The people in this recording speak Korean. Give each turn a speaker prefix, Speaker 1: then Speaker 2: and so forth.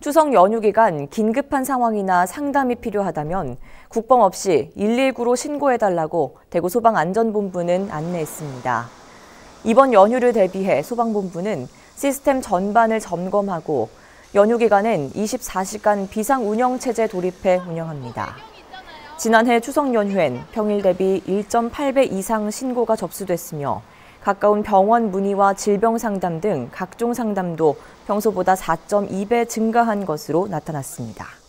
Speaker 1: 추석 연휴 기간 긴급한 상황이나 상담이 필요하다면 국번 없이 119로 신고해달라고 대구소방안전본부는 안내했습니다. 이번 연휴를 대비해 소방본부는 시스템 전반을 점검하고 연휴 기간엔 24시간 비상운영체제 돌입해 운영합니다. 지난해 추석 연휴엔 평일 대비 1.8배 이상 신고가 접수됐으며 가까운 병원 문의와 질병 상담 등 각종 상담도 평소보다 4.2배 증가한 것으로 나타났습니다.